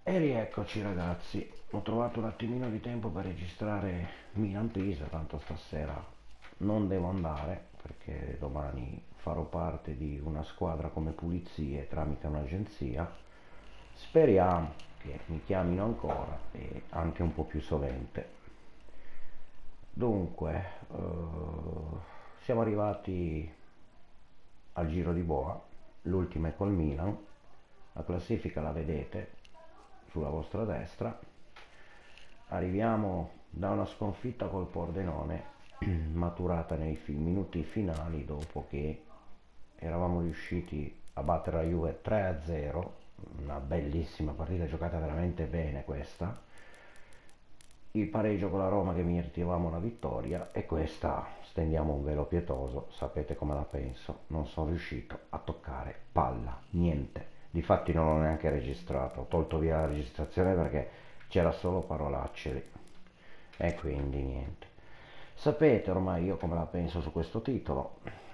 E rieccoci ragazzi, ho trovato un attimino di tempo per registrare Milan-Pisa, tanto stasera non devo andare perché domani farò parte di una squadra come pulizie tramite un'agenzia. Speriamo che mi chiamino ancora e anche un po' più sovente. Dunque, siamo arrivati al Giro di Boa, l'ultima è col Milan, la classifica la vedete sulla vostra destra. Arriviamo da una sconfitta col Pordenone maturata nei minuti finali dopo che eravamo riusciti a battere la Juve 3-0, una bellissima partita giocata veramente bene questa, il pareggio con la Roma che meritavamo la vittoria e questa stendiamo un velo pietoso, sapete come la penso, non sono riuscito a toccare palla, niente. Difatti non l'ho neanche registrato, ho tolto via la registrazione perché c'era solo parolacce lì e quindi niente. Sapete ormai io come la penso su questo titolo,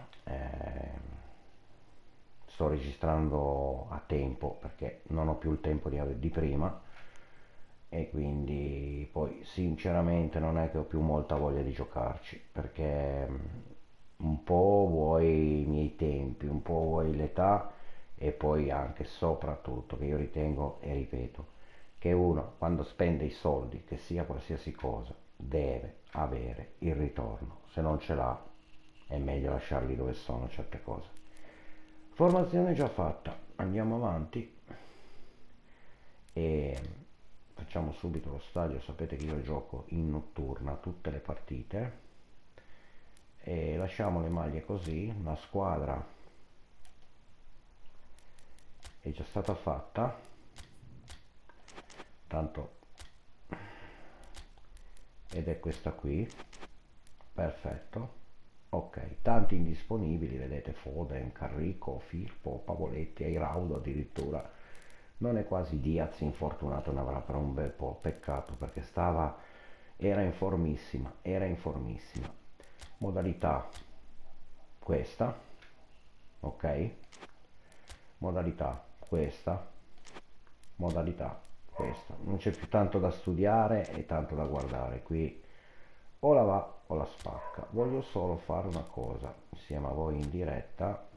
sto registrando a tempo perché non ho più il tempo di prima e quindi poi sinceramente non è che ho più molta voglia di giocarci perché un po' vuoi i miei tempi, un po' vuoi l'età e poi anche soprattutto che io ritengo e ripeto che uno quando spende i soldi, che sia qualsiasi cosa, deve avere il ritorno, se non ce l'ha è meglio lasciarli dove sono certe cose. Formazione già fatta, andiamo avanti e facciamo subito lo stadio. Sapete che io gioco in notturna tutte le partite e lasciamo le maglie così, la squadra è già stata fatta, tanto, ed è questa qui, perfetto. Ok, tanti indisponibili, vedete Foden, Carrico, Firpo, Pavoletti, Airaudo addirittura. Non è quasi Diaz infortunato, ne avrà per un bel po', peccato perché era in formissima, era in formissima. Modalità questa, ok? Modalità questa, modalità questa. Non c'è più tanto da studiare e tanto da guardare, qui o la va o la spacca. Voglio solo fare una cosa insieme a voi in diretta,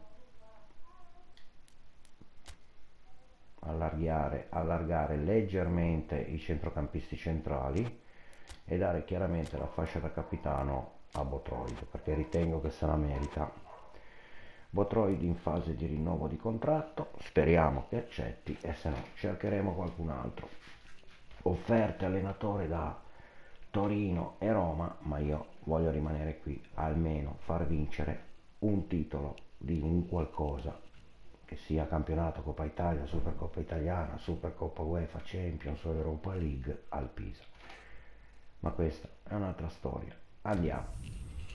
allargare leggermente i centrocampisti centrali e dare chiaramente la fascia da capitano a Botroid perché ritengo che se la merita. Botroid in fase di rinnovo di contratto, speriamo che accetti e se no cercheremo qualcun altro. Offerte allenatore da Torino e Roma, ma io voglio rimanere qui, almeno far vincere un titolo di un qualcosa, che sia campionato, Coppa Italia, Supercoppa Italiana, Supercoppa UEFA, Champions o Europa League al Pisa. Ma questa è un'altra storia. Andiamo.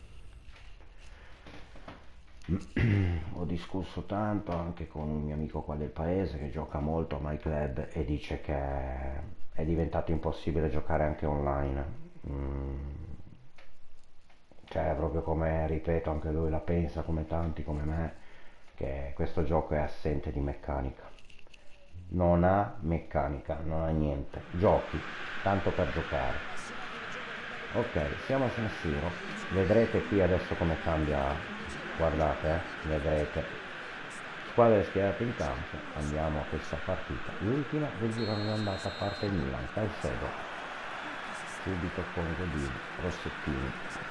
Ho discusso tanto anche con un mio amico qua del paese che gioca molto a My Club e dice che è diventato impossibile giocare anche online. Cioè proprio come, ripeto, anche lui la pensa come tanti come me, che questo gioco è assente di meccanica. Non ha meccanica, non ha niente. Giochi, tanto per giocare. Ok, siamo a San Siro. Vedrete qui adesso come cambia. Guardate, vedrete. Squadre schierate in campo. Andiamo a questa partita. L'ultima del girone d'andata a parte il Milan. Caicedo. Subito con Godin, Rossettini,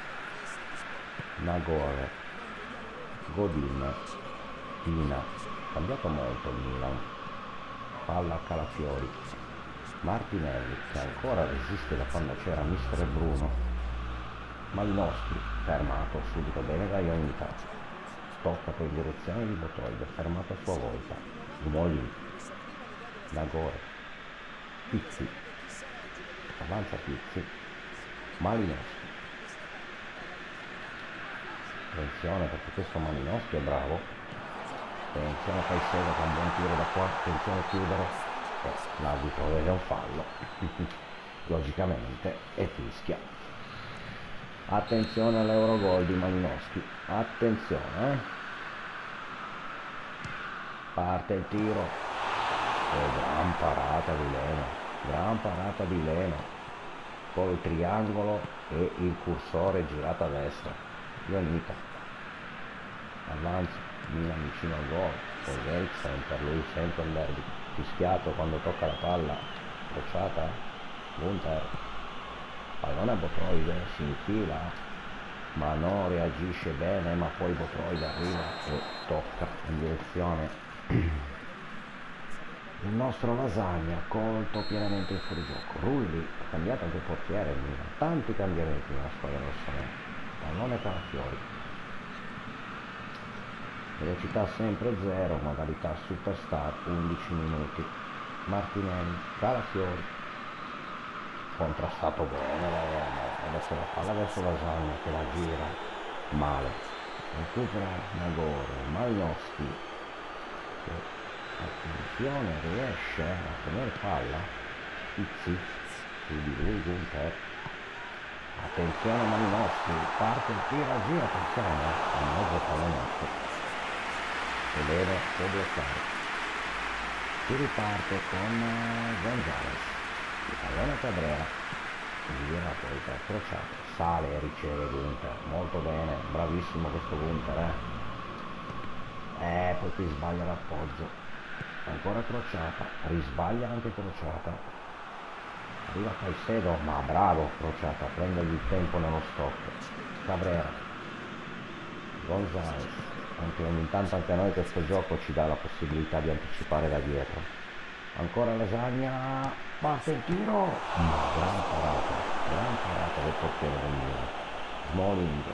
Nagore, Godin, Pina. Cambiato molto il Milan. Palla a Calafiori, Martinelli che ancora resiste da quando c'era Mister Bruno, Malinowski fermato subito bene da Ionita, toccato in direzione di Botoid, fermato a sua volta, Smolin, Nagore, Pizzi, avanza Pizzi, Malinowski, attenzione perché questo Malinowski è bravo. Attenzione Caicedo con un buon tiro da qua, attenzione a chiudere, l'arbitro vede un fallo, logicamente, e fischia. Attenzione all'Eurogol di Malinowski, attenzione, parte il tiro, e gran parata di Leno, gran parata di Leno col triangolo e il cursore girato a destra. Ionita, avanza, Milan vicino al gol, poi Eriksen, per lui sempre un derby, fischiato quando tocca la palla, crociata, Gunther, pallone a Botroide, si infila, ma non reagisce bene, ma poi Botroide arriva e tocca in direzione il nostro Lasagna, colto pienamente in fuorigioco. Rulli ha cambiato anche il portiere, tanti cambiamenti nella squadra rossonera. Pallone Calafiori, velocità sempre 0, modalità superstar, 11 minuti. Martinelli, Calafiori, contrastato bene adesso la palla verso Lasagna che la gira male, recupera Nagore, Malinowski che attenzione riesce a tenere palla, Pizzi su di lui, Gunther, attenzione Malinowski, parte il tiro, gira, attenzione in mezzo pallonetto e deve bloccare, si riparte con Gonzalez, il pallone Cabrera, gira poi per crociato, sale e riceve Gunther, molto bene, bravissimo questo Gunther, poi qui sbaglia l'appoggio, ancora crociata, risbaglia anche crociata, arriva Caicedo, ma bravo crociata, prendergli il tempo nello stop, Cabrera, Gonzalez, anche ogni tanto anche a noi questo gioco ci dà la possibilità di anticipare da dietro, ancora Lasagna, parte il tiro, ma gran parata del portiere del Milan, Smalling,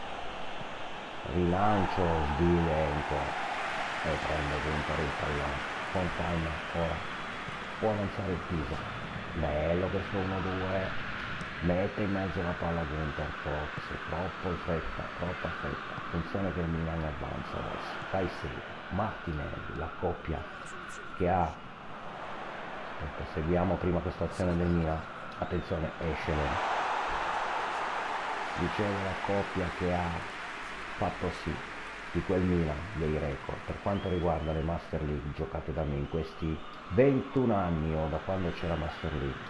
rilancio sbilenco e prende Gunther il pallone, con calma, ora può avanzare il Pisa, bello questo 1-2, mette in mezzo la palla Gunther, forse, troppa fretta, attenzione che il Milan avanza adesso, Caicedo, Martinelli, la coppia che ha, aspetta, seguiamo prima questa azione del Milan, attenzione, Eschelen, dicevo la coppia che ha fatto sì di quel Milan dei record per quanto riguarda le Master League giocate da me in questi 21 anni o da quando c'era Master League,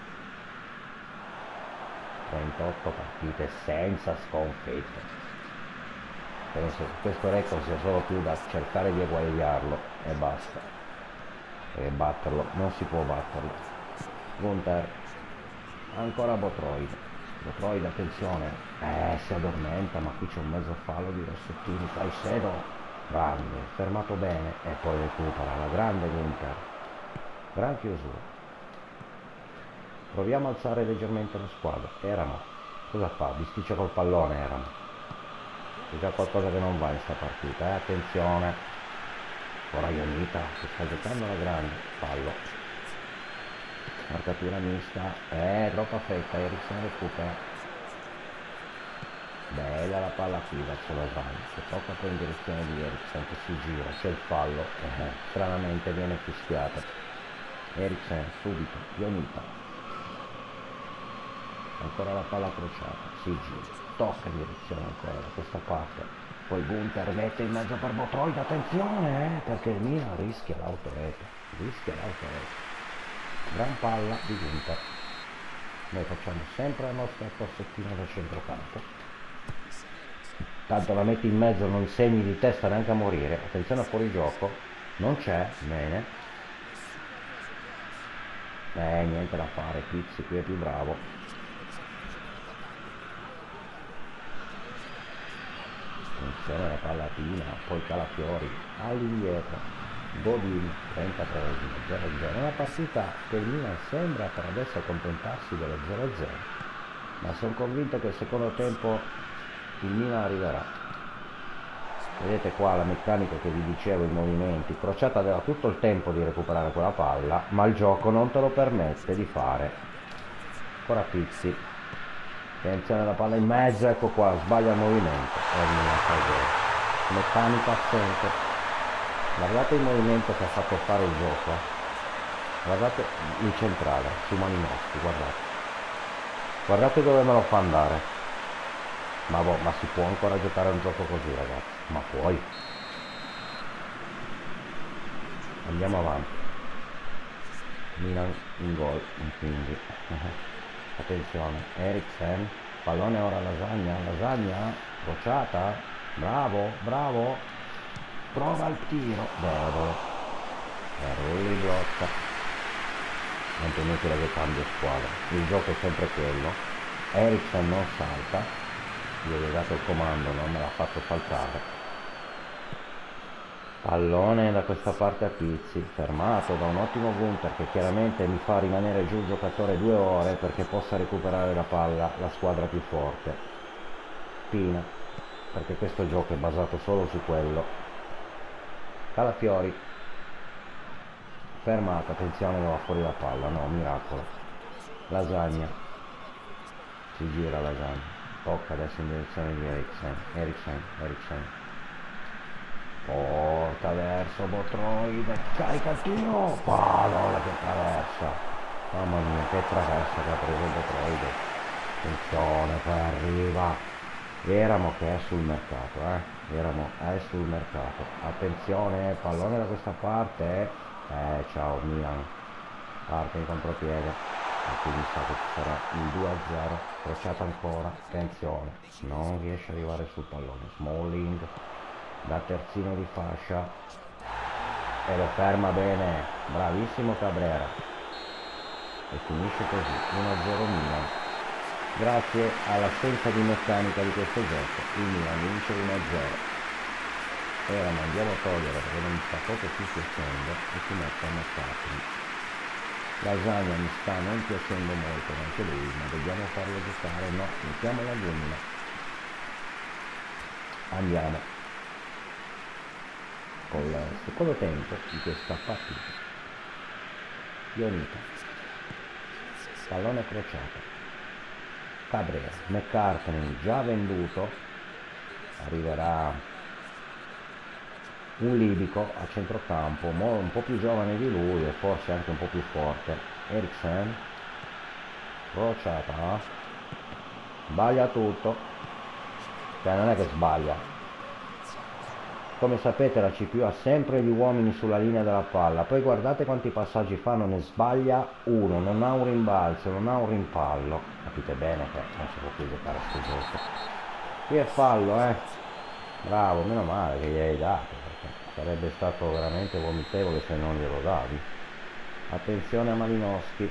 38 partite senza sconfitte. Penso che questo record sia solo più da cercare di eguagliarlo e basta, e batterlo, non si può batterlo. Gunther, ancora Botroid, attenzione, si addormenta, ma qui c'è un mezzo fallo di Rossettini, Caicedo, grande, fermato bene e poi recupera, la grande Gunther, gran chiusura. Proviamo a alzare leggermente la squadra, Eramo, cosa fa? Bisticcia col pallone Eramo, c'è già qualcosa che non va in sta partita, attenzione, ora Ionita che sta giocando alla grande, fallo. Marcatura mista, troppa fretta, Eriksen recupera, bella la palla qui verso Lasagna, che tocca poi in direzione di Eriksen che si gira, c'è il fallo, stranamente viene fischiato, Eriksen subito, Ionita, ancora la palla crociata, si gira, tocca in direzione ancora da questa parte, poi Gunther mette in mezzo per Botroid, attenzione perché il Milan rischia l'autorete, gran palla di Gunther, noi facciamo sempre la nostra corsettina da centrocampo, tanto la metti in mezzo, non segni di testa neanche a morire, attenzione a fuorigioco, non c'è, bene, niente da fare, Pizzi qui è più bravo, attenzione la pallatina, poi Calafiori all'indietro, Godin, 33esimo, 0-0, una partita che il Milan sembra per adesso accontentarsi dello 0-0, ma sono convinto che il secondo tempo il Milan arriverà. Vedete qua la meccanica che vi dicevo, i movimenti, Crociata aveva tutto il tempo di recuperare quella palla, ma il gioco non te lo permette di fare. Ancora Pizzi, attenzione alla palla in mezzo, ecco qua, sbaglia il movimento, e il Milan fa gol. Meccanica assente. Guardate il movimento che ha fatto fare il gioco, guardate in centrale, su Malinowski, guardate dove me lo fa andare, ma si può ancora giocare un gioco così ragazzi, ma puoi, andiamo avanti, Milan in gol, quindi attenzione, Eriksen, pallone ora Lasagna, crociata, bravo, prova il tiro, debole, Rulli blocca, non è inutile che cambia squadra, il gioco è sempre quello, Eriksen non salta, io gli ho dato il comando, non me l'ha fatto saltare. Pallone da questa parte a Pizzi, fermato da un ottimo Gunter che chiaramente mi fa rimanere giù il giocatore 2 ore perché possa recuperare la palla la squadra più forte. Pina, perché questo gioco è basato solo su quello. Calafiori, fermato, attenzione, va fuori la palla, no, miracolo. Lasagna, si gira Lasagna, tocca adesso in direzione di Eriksen. Porta verso Botroide, carica il tiro, palla che traversa, mamma mia che traversa che ha preso Botroide, attenzione poi arriva, Eramo che è sul mercato, attenzione, pallone da questa parte, ciao Milan, parte in contropiede, e quindi sa che ci sarà il 2-0, crociata ancora, attenzione, non riesce ad arrivare sul pallone, Smalling, da terzino di fascia e lo ferma bene, bravissimo Cabrera, e finisce così 1-0 Milan. Grazie all'assenza di meccanica di questo gioco il Milan vince 1-0. Ora ma andiamo a togliere perché non mi sta proprio più piacendo e si mette a McCartney. Lasagna mi sta non piacendo molto anche lui, ma dobbiamo farlo giocare, no, mettiamo la gomina, andiamo con il secondo tempo di questa partita. Ionita, pallone crociato, Cabrera, McCartney già venduto, arriverà un libico a centrocampo, un po' più giovane di lui e forse anche un po' più forte. Eriksen, crociata, sbaglia tutto, cioè non è che sbaglia. Come sapete la CPU ha sempre gli uomini sulla linea della palla, poi guardate quanti passaggi fanno, ne sbaglia uno, non ha un rimbalzo, non ha un rimpallo, capite bene che non si può più giocare a questo gioco. Qui è fallo, bravo, meno male che gli hai dato, perché sarebbe stato veramente vomitevole se non glielo davi. Attenzione a Malinowski,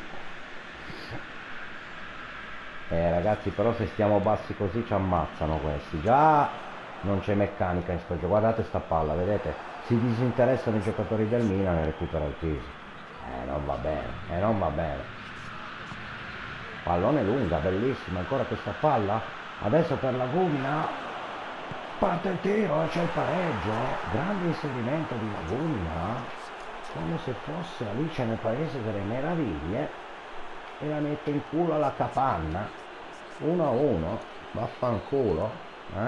ragazzi, però se stiamo bassi così ci ammazzano questi, già non c'è meccanica in sto gioco, guardate sta palla, vedete, si disinteressano i giocatori del Milan e recupera il Pisi, non va bene, pallone lunga, bellissima ancora questa palla, adesso per la Lagumina, parte il tiro, c'è il pareggio, grande inserimento di Lagumina, come se fosse Alice nel paese delle meraviglie, e la mette in culo alla capanna, 1-1, vaffanculo,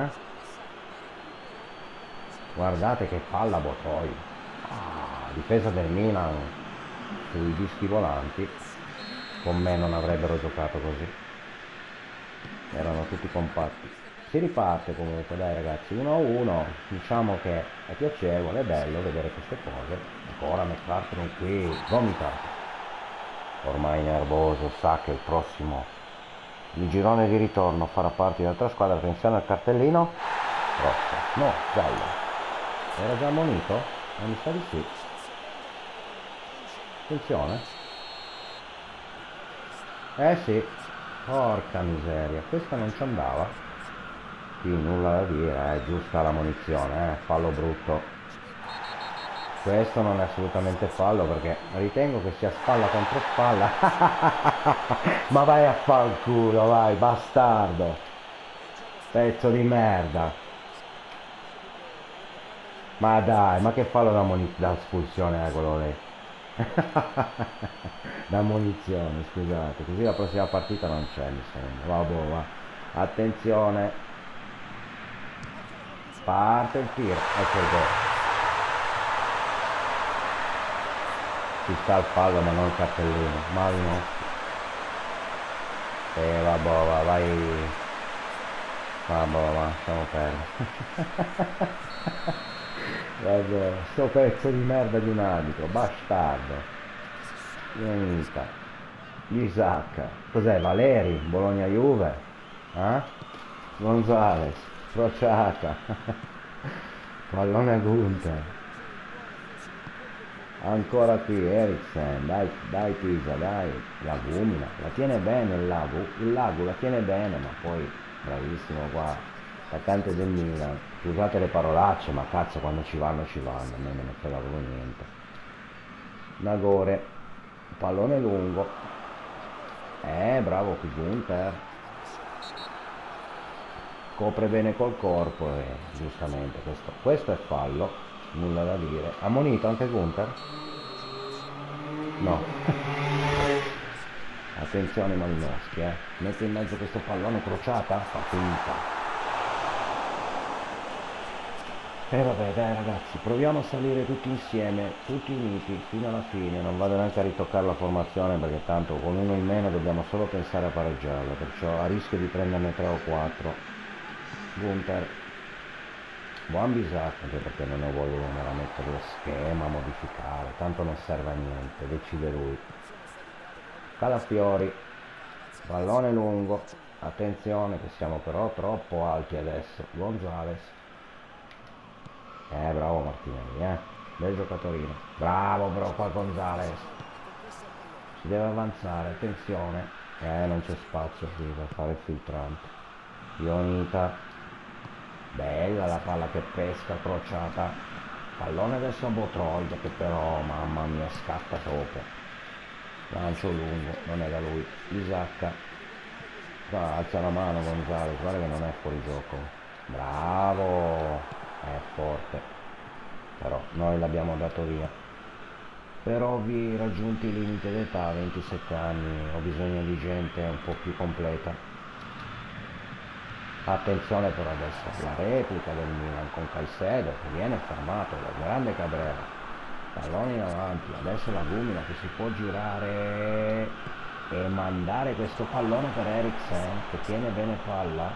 Guardate che palla Botoi, difesa del Milan sui dischi volanti, con me non avrebbero giocato così, erano tutti compatti. Si riparte comunque, dai ragazzi, 1-1, diciamo che è piacevole, è bello vedere queste cose. Ancora McCartney qui, vomitato, ormai nervoso, sa che il prossimo, il girone di ritorno farà parte di un'altra squadra. Attenzione al cartellino, rosso, no, giallo. Era già ammonito? Mi sa di sì. Attenzione. Sì. Porca miseria. Questa non ci andava. Qui nulla da dire, è giusta la munizione, fallo brutto. Questo non è assolutamente fallo perché ritengo che sia spalla contro spalla. Ma vai a fanculo, vai, bastardo. Pezzo di merda. Ma dai, ma che fallo da espulsione è quello lì? Da munizione, scusate, così la prossima partita non c'è, mi sembra. Vabbè, va. Attenzione. Parte il tiro, ecco il gol. Ci sta il fallo ma non il cartellino, Malino. Vabbè, vai. Vabbè, lasciamo perdere. Vabbè, sto pezzo di merda di un arbitro, bastardo. Ionita, Isaac, cos'è? Valeri, Bologna-Juve, Gonzales, crociata, pallone a Gunther, ancora qui Eriksen, dai, dai Pisa, dai, Lagumina, la tiene bene il Lagu la tiene bene, ma poi bravissimo qua, attaccante del Milan, scusate le parolacce, ma cazzo quando ci vanno, a me non ne frega proprio niente. Nagore, pallone lungo, bravo qui Gunther, copre bene col corpo e giustamente questo è fallo, nulla da dire. Ammonito anche Gunther? No. Attenzione Malinowski, mette in mezzo questo pallone, crociata, fa finta. E vabbè dai ragazzi, proviamo a salire tutti insieme, tutti uniti fino alla fine, non vado neanche a ritoccare la formazione perché tanto con uno in meno dobbiamo solo pensare a pareggiarla, perciò a rischio di prenderne 3 o 4. Gunther, Wan-Bissaka, anche perché non ne voglio andare a mettere lo schema, modificare, tanto non serve a niente, decide lui. Calafiori, pallone lungo, attenzione che siamo però troppo alti adesso. Gonzales, bravo Martinelli, bel giocatorino, bravo però qua Gonzales, si deve avanzare, attenzione, non c'è spazio qui per fare il filtrante. Ionita, bella la palla che pesca, crociata, pallone adesso a Botroid che però mamma mia scatta sopra, lancio lungo, non è da lui. Isacca, alza la mano Gonzalo, guarda che non è fuori gioco, bravo, è forte, però noi l'abbiamo dato via per ovvi raggiunti i limiti d'età, 27 anni, ho bisogno di gente un po' più completa. Attenzione però adesso la replica del Milan con Caicedo che viene fermato da grande Cabrera, pallone in avanti, adesso la Gumina che si può girare e mandare questo pallone per Eriksen che tiene bene palla,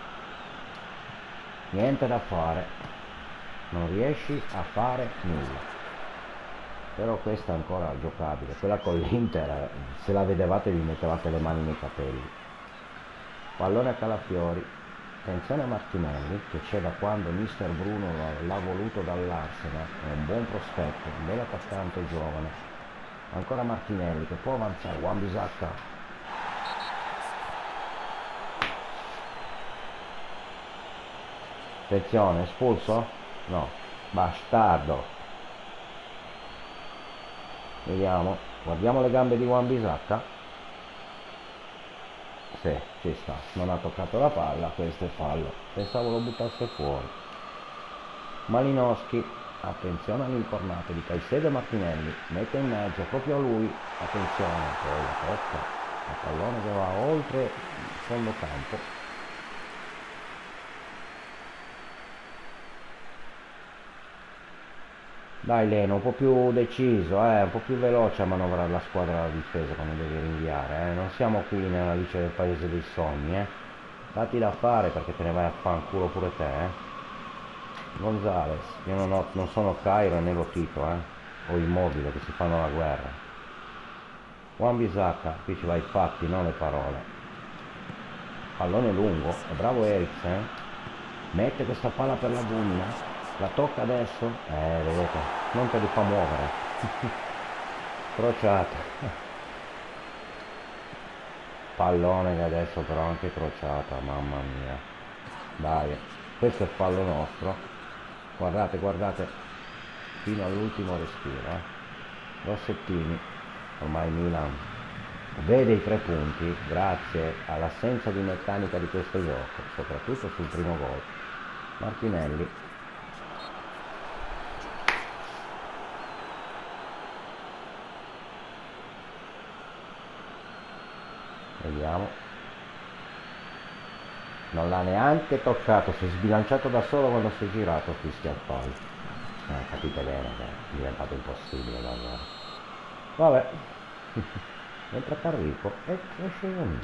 niente da fare, non riesci a fare nulla, però questa è ancora giocabile. Quella con l'Inter, se la vedevate vi mettevate le mani nei capelli. Pallone a Calafiori, attenzione a Martinelli che c'è da quando mister Bruno l'ha voluto dall'Arsenal, è un buon prospetto, un bel attaccante giovane. Ancora Martinelli che può avanzare, Wan-Bissaka, attenzione, espulso? No, bastardo. Vediamo, guardiamo le gambe di Wan-Bissaka. Sì, ci sta, non ha toccato la palla, questo è fallo, pensavo lo buttasse fuori. Malinowski, attenzione all'incornato di Caicedo e Martinelli, mette in mezzo proprio a lui, attenzione, poi la tocca, il pallone che va oltre il fondo campo. Dai Leno, un po' più deciso, un po' più veloce a manovrare la squadra alla difesa quando devi rinviare, non siamo qui nella Lice del Paese dei Sogni, Datti da fare perché te ne vai a fanculo pure te, Gonzales, io non sono Cairo né lo Tito, o Immobile che si fanno la guerra. Wan-Bissaka, qui ci vai i fatti, non le parole. Pallone lungo, è bravo Eriksen, mette questa palla per la Gumina. La tocca adesso? Vedete, non te li fa muovere. Crociata. Pallone che adesso però anche crociata, mamma mia. Dai, questo è il fallo nostro. Guardate, guardate, fino all'ultimo respiro. Rossettini, ormai Milan vede i 3 punti grazie all'assenza di meccanica di questo gioco, soprattutto sul primo gol. Martinelli. Vediamo, non l'ha neanche toccato, si è sbilanciato da solo quando si è girato, fischia il fallo. Capite bene che è diventato impossibile davvero. Vabbè. Entra Carrico e esce Ionita,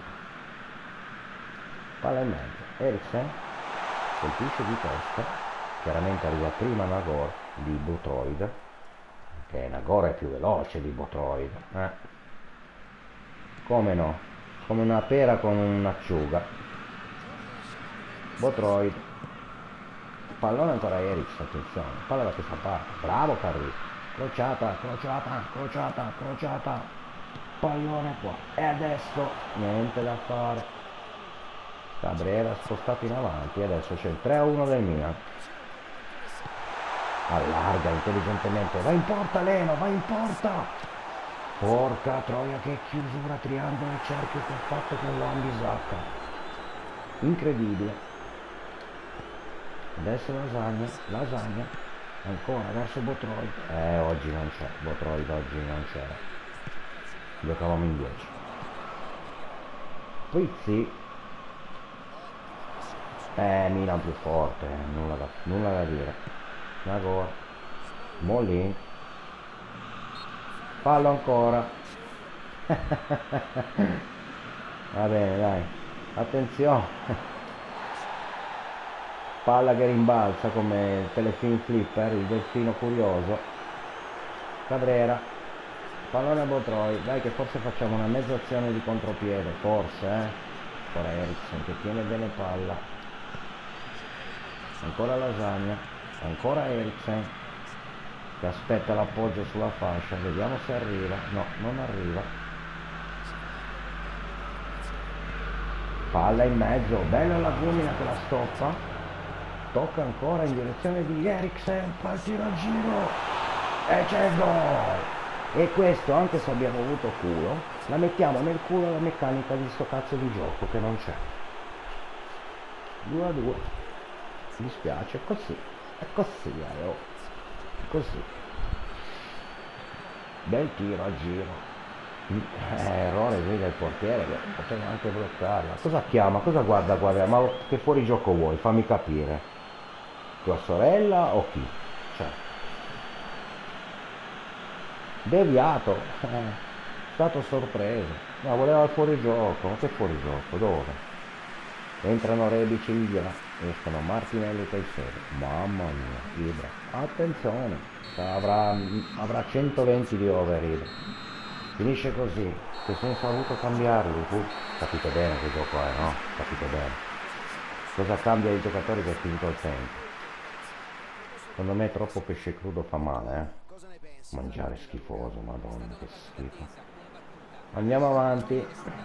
palla in mezzo, Eriksen colpisce di testa, chiaramente arriva prima Nagor di Botroid, che Nagor è più veloce di Botroid, come no, come una pera con un'acciuga. Botroid, pallone ancora Eriks, attenzione, palla da questa parte, bravo Carri, crociata, crociata, crociata, crociata, pallone qua, e adesso niente da fare, Cabrera spostato in avanti, e adesso c'è il 3-1 del Milan, allarga intelligentemente, va in porta Leno, va in porta, porca troia che chiusura, triangolo e cerchio che ha fatto con Wan-Bissaka, incredibile. Adesso lasagna, lasagna, ancora verso Botroid, oggi non c'è, Botroid oggi non c'era, giocavamo in 10. Pizzi, Milan più forte, nulla da dire. Nagor, Molin, fallo ancora, va bene dai, attenzione. Palla che rimbalza come il telefilm Flipper, il delfino curioso. Cabrera, pallone a Botroi, dai che forse facciamo una mezza azione di contropiede, forse, ancora Eriksen che tiene bene palla, ancora Lasagna, ancora Eriksen che aspetta l'appoggio sulla fascia, vediamo se arriva, no, non arriva. Palla in mezzo, bella la Gumina che la stoppa. Tocca ancora in direzione di Eriksen, fa il tiro a giro e c'è il gol! E questo, anche se abbiamo avuto culo, la mettiamo nel culo la meccanica di sto cazzo di gioco che non c'è. 2-2, mi dispiace, è così, così. Bel tiro a giro. Errore qui del portiere che poteva anche bloccarla. Cosa chiama? Cosa guarda? Ma che fuori gioco vuoi? Fammi capire. Tua sorella o chi? Cioè, deviato, stato sorpreso, no, voleva il fuorigioco, ma che fuorigioco, dove? Entrano Rebic e Ibra, escono Martinelli e Caicedo, mamma mia, Ibra, attenzione, avrà 120 di over Ibra, finisce così, che senso ha avuto cambiarli? Capite bene che gioco è, no? Capite bene, cosa cambia i giocatori che è finito il tempo? Secondo me troppo pesce crudo fa male, mangiare schifoso, madonna che schifo. Andiamo avanti,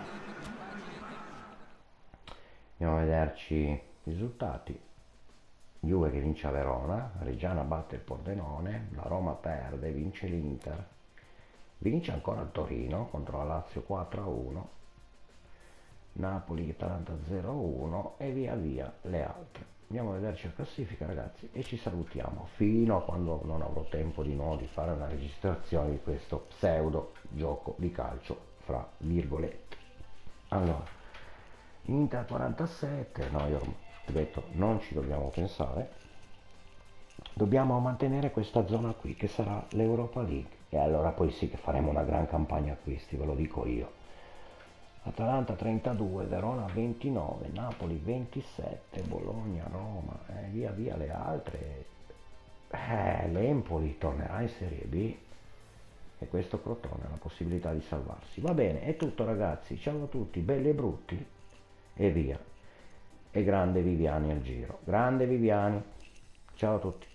andiamo a vederci i risultati. Juve che vince a Verona, Reggiana batte il Pordenone, la Roma perde, vince l'Inter, vince ancora il Torino contro la Lazio 4-1, Napoli Atalanta 0-1 e via via le altre. Andiamo a vederci la classifica ragazzi e ci salutiamo fino a quando non avrò tempo di nuovo di fare una registrazione di questo pseudo gioco di calcio fra virgolette. Allora, Inter 47, no io ho detto non ci dobbiamo pensare, dobbiamo mantenere questa zona qui che sarà l'Europa League e allora poi sì che faremo una gran campagna acquisti, ve lo dico io. Atalanta 32, Verona 29, Napoli 27, Bologna, Roma, via via le altre. L'Empoli tornerà in Serie B e questo Crotone ha la possibilità di salvarsi. Va bene, è tutto ragazzi, ciao a tutti, belli e brutti e via. E grande Viviani al giro, grande Viviani, ciao a tutti.